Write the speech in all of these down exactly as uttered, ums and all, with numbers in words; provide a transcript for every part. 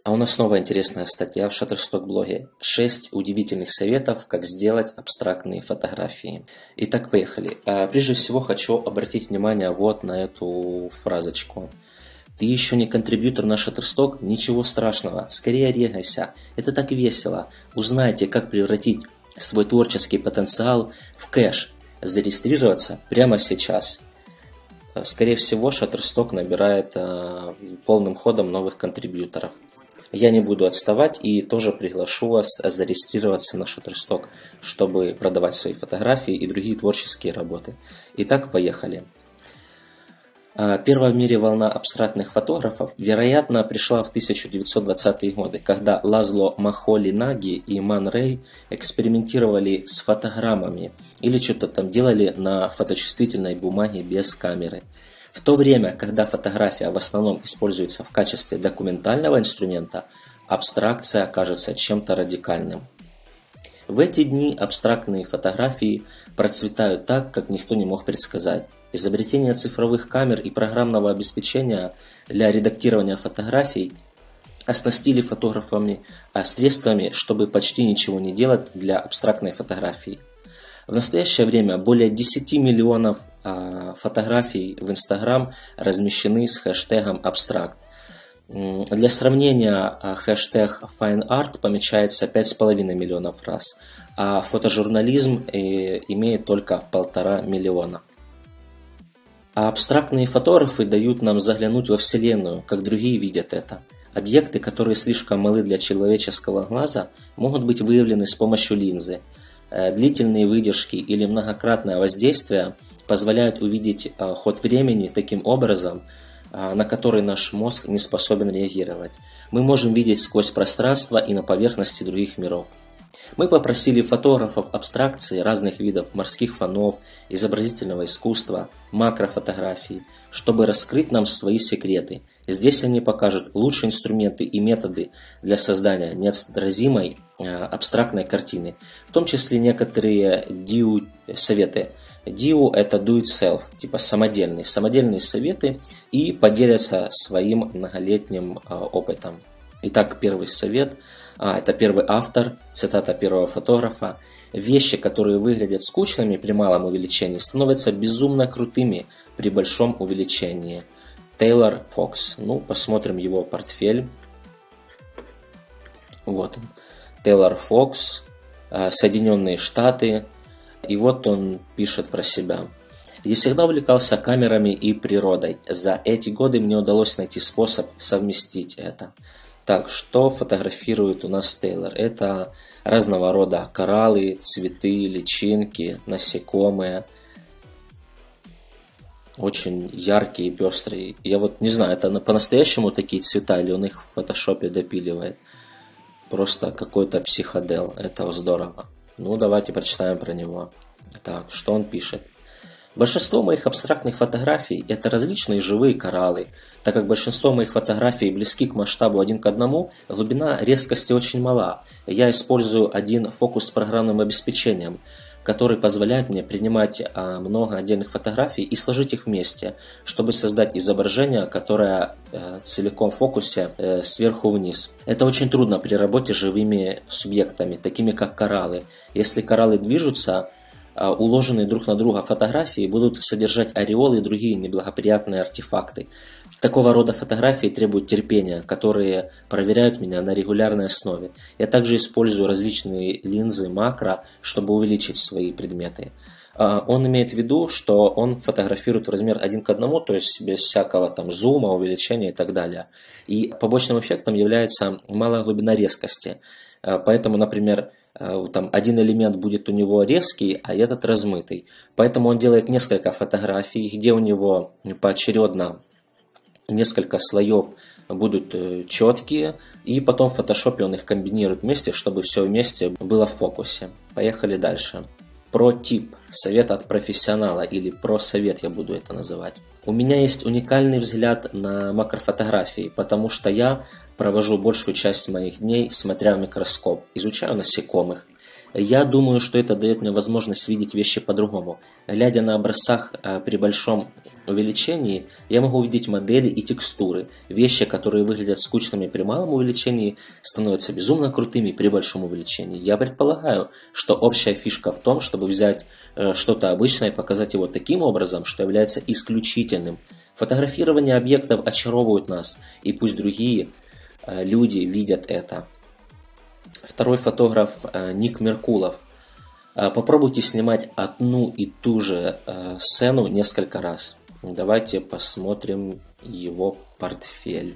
А у нас снова интересная статья в Shutterstock блоге. шесть удивительных советов, как сделать абстрактные фотографии. Итак, поехали. Прежде всего хочу обратить внимание вот на эту фразочку. Ты еще не контрибьютор на Shutterstock? Ничего страшного. Скорее регайся. Это так весело. Узнайте, как превратить свой творческий потенциал в кэш. Зарегистрироваться прямо сейчас. Скорее всего, Shutterstock набирает полным ходом новых контрибьюторов. Я не буду отставать и тоже приглашу вас зарегистрироваться на Shutterstock, чтобы продавать свои фотографии и другие творческие работы. Итак, поехали. Первая в мире волна абстрактных фотографов, вероятно, пришла в тысяча девятьсот двадцатые годы, когда Лазло Махоли-Наги и Ман Рэй экспериментировали с фотограммами или что-то там делали на фоточувствительной бумаге без камеры. В то время, когда фотография в основном используется в качестве документального инструмента, абстракция кажется чем-то радикальным. В эти дни абстрактные фотографии процветают так, как никто не мог предсказать. Изобретение цифровых камер и программного обеспечения для редактирования фотографий оснастили фотографами средствами, чтобы почти ничего не делать для абстрактной фотографии. В настоящее время более десяти миллионов а, фотографий в Instagram размещены с хэштегом абстракт. Для сравнения, а, хэштег FineArt помечается пять с половиной миллионов раз, а фотожурнализм э, имеет только полтора миллиона. А абстрактные фотографы дают нам заглянуть во Вселенную, как другие видят это. Объекты, которые слишком малы для человеческого глаза, могут быть выявлены с помощью линзы. Длительные выдержки или многократное воздействие позволяют увидеть ход времени таким образом, на который наш мозг не способен реагировать. Мы можем видеть сквозь пространство и на поверхности других миров. Мы попросили фотографов абстракции разных видов морских фонов, изобразительного искусства, макрофотографий, чтобы раскрыть нам свои секреты. Здесь они покажут лучшие инструменты и методы для создания неотразимой э, абстрактной картины, в том числе некоторые ди ю советы. ди ю это do it self, типа самодельные, самодельные советы и поделятся своим многолетним э, опытом. Итак, первый совет, а, это первый автор, цитата первого фотографа. Вещи, которые выглядят скучными при малом увеличении, становятся безумно крутыми при большом увеличении. Тейлор Фокс. Ну, посмотрим его портфель. Вот он. Тейлор Фокс, Соединенные Штаты. И вот он пишет про себя. Я всегда увлекался камерами и природой. За эти годы мне удалось найти способ совместить это. Так, что фотографирует у нас Тейлор? Это разного рода кораллы, цветы, личинки, насекомые. Очень яркие и пестрые. Я вот не знаю, это по-настоящему такие цвета или он их в фотошопе допиливает? Просто какой-то психодел. Это здорово. Ну, давайте прочитаем про него. Так, что он пишет? Большинство моих абстрактных фотографий – это различные живые кораллы. Так как большинство моих фотографий близки к масштабу один к одному, глубина резкости очень мала. Я использую один фокус с программным обеспечением, который позволяет мне принимать а, много отдельных фотографий и сложить их вместе, чтобы создать изображение, которое э, целиком в фокусе э, сверху вниз. Это очень трудно при работе с живыми субъектами, такими как кораллы. Если кораллы движутся, уложенные друг на друга фотографии будут содержать ореолы и другие неблагоприятные артефакты. Такого рода фотографии требуют терпения, которые проверяют меня на регулярной основе. Я также использую различные линзы макро, чтобы увеличить свои предметы. Он имеет в виду, что он фотографирует в размер один к одному, то есть без всякого там зума, увеличения и так далее. И побочным эффектом является малая глубина резкости. Поэтому, например, там один элемент будет у него резкий, а этот размытый. Поэтому он делает несколько фотографий, где у него поочередно несколько слоев будут четкие, и потом в фотошопе он их комбинирует вместе, чтобы все вместе было в фокусе. Поехали дальше. Про тип. Совет от профессионала, или про совет я буду это называть. У меня есть уникальный взгляд на макрофотографии, потому что я провожу большую часть моих дней, смотря в микроскоп, изучаю насекомых. Я думаю, что это дает мне возможность видеть вещи по-другому. Глядя на образцах при большом увеличении, я могу увидеть модели и текстуры. Вещи, которые выглядят скучными при малом увеличении, становятся безумно крутыми при большом увеличении. Я предполагаю, что общая фишка в том, чтобы взять что-то обычное и показать его таким образом, что является исключительным. Фотографирование объектов очаровывает нас, и пусть другие люди видят это. Второй фотограф Ник Меркулов. Попробуйте снимать одну и ту же сцену несколько раз. Давайте посмотрим его портфель.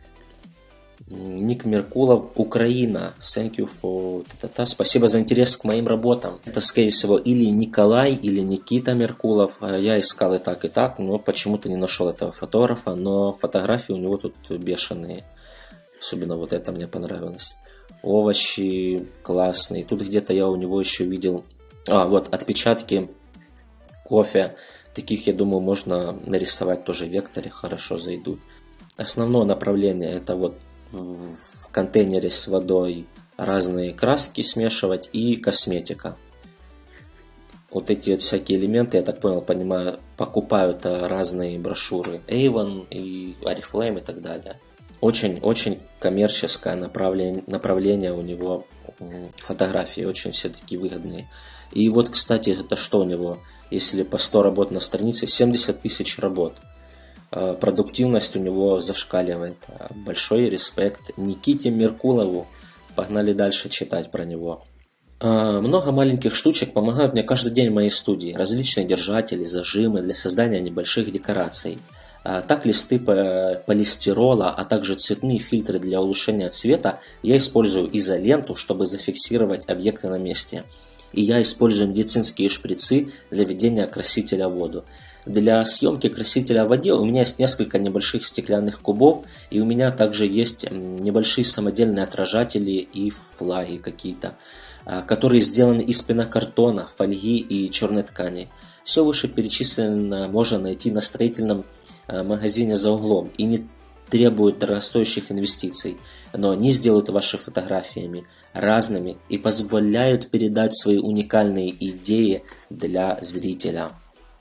Ник Меркулов, Украина. Thank you for... Спасибо за интерес к моим работам. Это, скорее всего, или Николай, или Никита Меркулов. Я искал и так, и так, но почему-то не нашел этого фотографа. Но фотографии у него тут бешеные. Особенно вот это мне понравилось. Овощи классные. Тут где-то я у него еще видел... А, вот отпечатки кофе. Таких, я думаю, можно нарисовать тоже в векторе. Хорошо зайдут. Основное направление это вот в контейнере с водой разные краски смешивать и косметика. Вот эти вот всякие элементы, я так понял, понимаю, покупают разные брошюры. Avon и Oriflame и так далее. Очень-очень коммерческое направление, направление у него фотографии, очень все-таки выгодные. И вот, кстати, это что у него, если по сто работ на странице, семьдесят тысяч работ. Продуктивность у него зашкаливает. Большой респект Никите Меркулову. Погнали дальше читать про него. Много маленьких штучек помогают мне каждый день в моей студии. Различные держатели, зажимы для создания небольших декораций. Так листы полистирола, а также цветные фильтры для улучшения цвета я использую изоленту, чтобы зафиксировать объекты на месте. И я использую медицинские шприцы для введения красителя в воду. Для съемки красителя в воде у меня есть несколько небольших стеклянных кубов, и у меня также есть небольшие самодельные отражатели и флаги какие-то, которые сделаны из пенокартона, фольги и черной ткани. Все вышеперечисленное можно найти на строительном магазине за углом и не требуют дорогостоящих инвестиций, но они сделают ваши фотографиями разными и позволяют передать свои уникальные идеи для зрителя.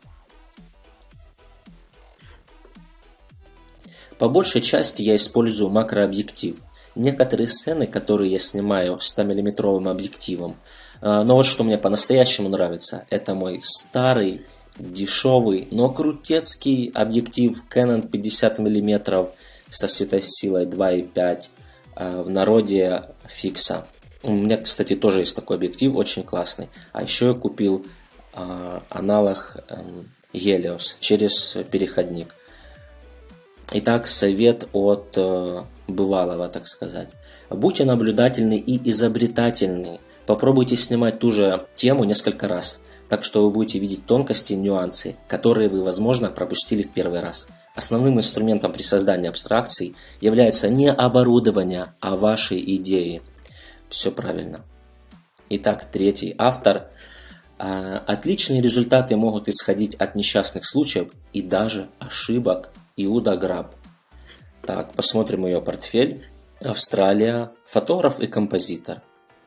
По большей части я использую макрообъектив. Некоторые сцены, которые я снимаю сто миллиметровым объективом, но вот что мне по-настоящему нравится, это мой старый, дешевый, но крутецкий объектив Canon пятьдесят миллиметров со светосилой два и пять, в народе Фикса. У меня, кстати, тоже есть такой объектив, очень классный. А еще я купил аналог Helios через переходник. Итак, совет от бывалого, так сказать. Будьте наблюдательны и изобретательны. Попробуйте снимать ту же тему несколько раз, так что вы будете видеть тонкости и нюансы, которые вы, возможно, пропустили в первый раз. Основным инструментом при создании абстракций является не оборудование, а ваши идеи. Все правильно. Итак, третий автор. Отличные результаты могут исходить от несчастных случаев и даже ошибок. Иуда Граб. Так, посмотрим ее портфель. Австралия. Фотограф и композитор.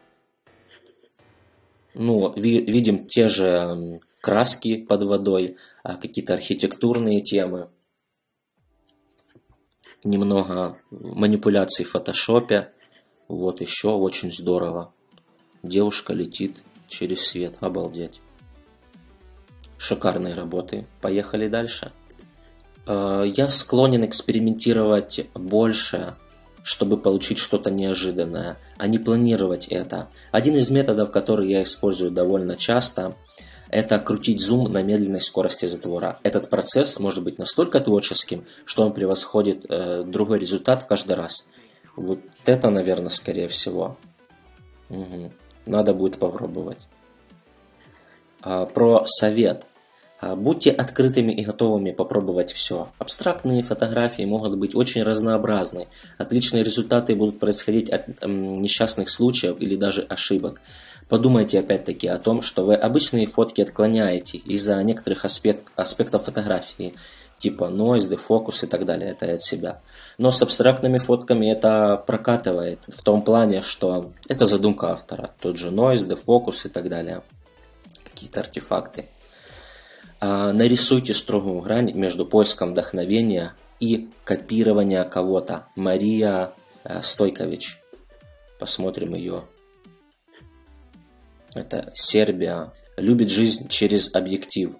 Ну, видим те же краски под водой, какие-то архитектурные темы. Немного манипуляций в фотошопе. Вот еще очень здорово. Девушка летит через свет. Обалдеть. Шикарные работы. Поехали дальше. Я склонен экспериментировать больше, чтобы получить что-то неожиданное, а не планировать это. Один из методов, который я использую довольно часто, это крутить зум на медленной скорости затвора. Этот процесс может быть настолько творческим, что он превосходит э, другой результат каждый раз. Вот это, наверное, скорее всего. Угу. Надо будет попробовать. А, про совет. Будьте открытыми и готовыми попробовать все. Абстрактные фотографии могут быть очень разнообразны. Отличные результаты будут происходить от эм, несчастных случаев или даже ошибок. Подумайте опять-таки о том, что вы обычные фотки отклоняете из-за некоторых аспект, аспектов фотографии. типа noise, дефокус и так далее, это я от себя. Но с абстрактными фотками это прокатывает в том плане, что это задумка автора. Тот же noise, дефокус и так далее, какие-то артефакты. А нарисуйте строгую грань между поиском вдохновения и копирования кого-то. Мария Стойкович. Посмотрим ее. Это Сербия. Любит жизнь через объектив.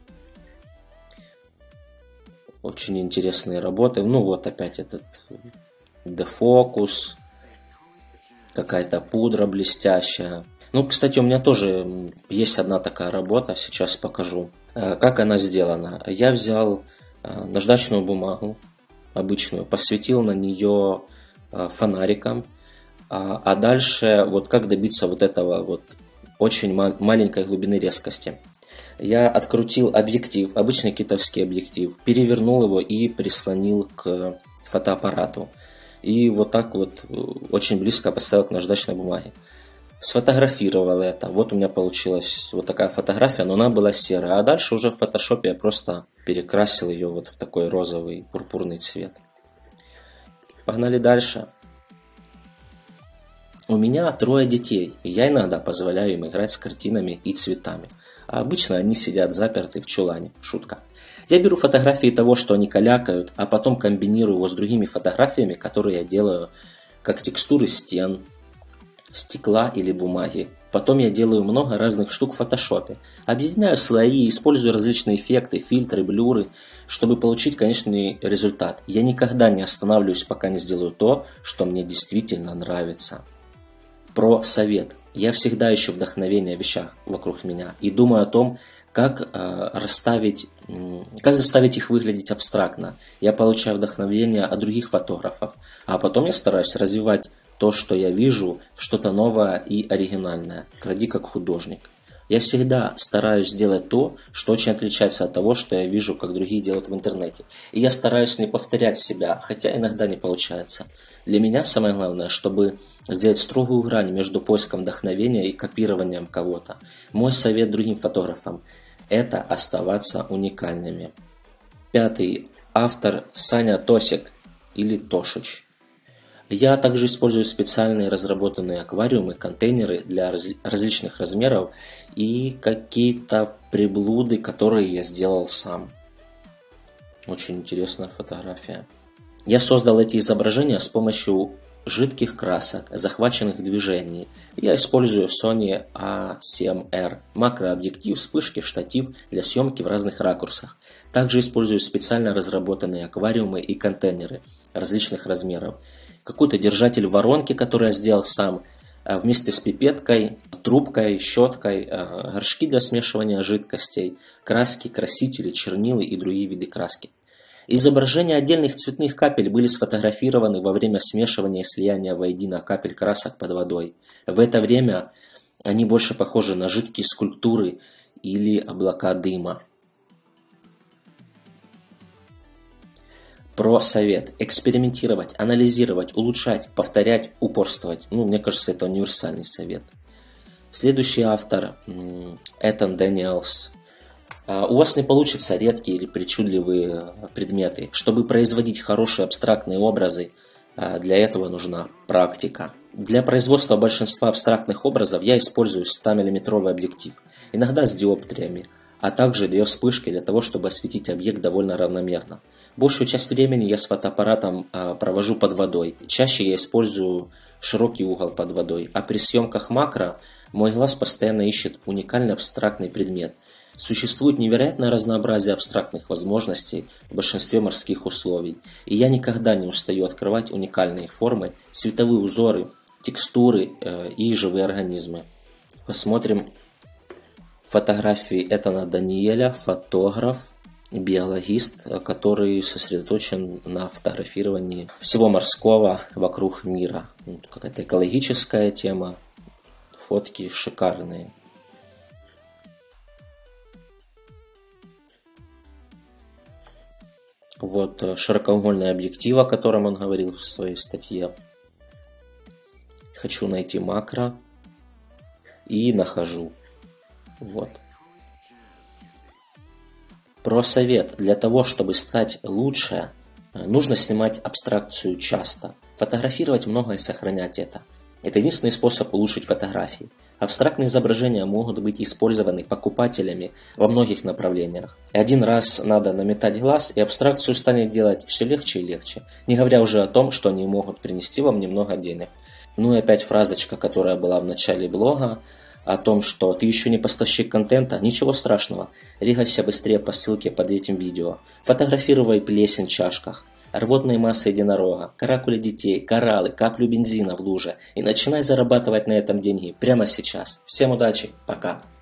Очень интересные работы. Ну вот опять этот дефокус. Какая-то пудра блестящая. Ну, кстати, у меня тоже есть одна такая работа. Сейчас покажу. Как она сделана. Я взял наждачную бумагу обычную, посветил на нее фонариком. А дальше вот как добиться вот этого вот очень маленькой глубины резкости. Я открутил объектив, обычный китайский объектив, перевернул его и прислонил к фотоаппарату. И вот так вот очень близко поставил к наждачной бумаге. Сфотографировал это. Вот у меня получилась вот такая фотография, но она была серая. А дальше уже в фотошопе я просто перекрасил ее вот в такой розовый пурпурный цвет. Погнали дальше. У меня трое детей, и я иногда позволяю им играть с картинами и цветами. А обычно они сидят заперты в чулане. Шутка. Я беру фотографии того, что они калякают, а потом комбинирую его с другими фотографиями, которые я делаю как текстуры стен, стекла или бумаги. Потом я делаю много разных штук в фотошопе. Объединяю слои, использую различные эффекты, фильтры, блюры, чтобы получить конечный результат. Я никогда не останавливаюсь, пока не сделаю то, что мне действительно нравится. Про совет. Я всегда ищу вдохновение в вещах вокруг меня и думаю о том, как э, расставить, э, как заставить их выглядеть абстрактно. Я получаю вдохновение от других фотографов, а потом я стараюсь развивать то, что я вижу, в что-то новое и оригинальное. Кради как художник. Я всегда стараюсь сделать то, что очень отличается от того, что я вижу, как другие делают в интернете. И я стараюсь не повторять себя, хотя иногда не получается. Для меня самое главное, чтобы сделать строгую грань между поиском вдохновения и копированием кого-то. Мой совет другим фотографам – это оставаться уникальными. Пятый. Автор Саня Тосик или Тошич. Я также использую специальные разработанные аквариумы, контейнеры для раз- различных размеров и какие-то приблуды, которые я сделал сам. Очень интересная фотография. Я создал эти изображения с помощью жидких красок, захваченных движений. Я использую Sony а семь эр, макрообъектив, вспышки, штатив для съемки в разных ракурсах. Также использую специально разработанные аквариумы и контейнеры различных размеров. Какой-то держатель воронки, который я сделал сам, вместе с пипеткой, трубкой, щеткой, горшки для смешивания жидкостей, краски, красители, чернилы и другие виды краски. Изображения отдельных цветных капель были сфотографированы во время смешивания и слияния воедино капель красок под водой. В это время они больше похожи на жидкие скульптуры или облака дыма. Про совет. Экспериментировать, анализировать, улучшать, повторять, упорствовать. Ну, мне кажется, это универсальный совет. Следующий автор Этан Дэниелс. У вас не получится редкие или причудливые предметы. Чтобы производить хорошие абстрактные образы, для этого нужна практика. Для производства большинства абстрактных образов я использую сто миллиметровый объектив, иногда с диоптриями, а также две вспышки для того, чтобы осветить объект довольно равномерно. Большую часть времени я с фотоаппаратом провожу под водой. Чаще я использую широкий угол под водой, а при съемках макро мой глаз постоянно ищет уникальный абстрактный предмет. Существует невероятное разнообразие абстрактных возможностей в большинстве морских условий, и я никогда не устаю открывать уникальные формы, цветовые узоры, текстуры э, и живые организмы. Посмотрим фотографии Этана Даниэля, фотограф, биологист, который сосредоточен на фотографировании всего морского вокруг мира. Какая-то экологическая тема, фотки шикарные. Вот широкоугольный объектив, о котором он говорил в своей статье. Хочу найти макро и нахожу. Вот. Про совет. Для того, чтобы стать лучше, нужно снимать абстракцию часто. Фотографировать много и сохранять это. Это единственный способ улучшить фотографии. Абстрактные изображения могут быть использованы покупателями во многих направлениях. Один раз надо наметать глаз, и абстракцию станет делать все легче и легче. Не говоря уже о том, что они могут принести вам немного денег. Ну и опять фразочка, которая была в начале блога, о том, что ты еще не поставщик контента, ничего страшного. Двигайся быстрее по ссылке под этим видео. Фотографируй плесень в чашках, рвотные массы единорога, каракули детей, кораллы, каплю бензина в луже и начинай зарабатывать на этом деньги прямо сейчас. Всем удачи, пока!